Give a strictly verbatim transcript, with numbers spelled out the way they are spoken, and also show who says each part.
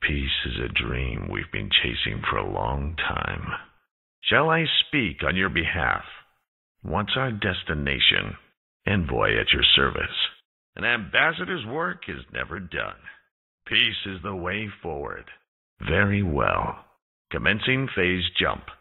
Speaker 1: Peace is a dream we've been chasing for a long time. Shall I speak on your behalf? What's our destination? Envoy at your service. An ambassador's work is never done. Peace is the way forward. Very well. Commencing phase jump.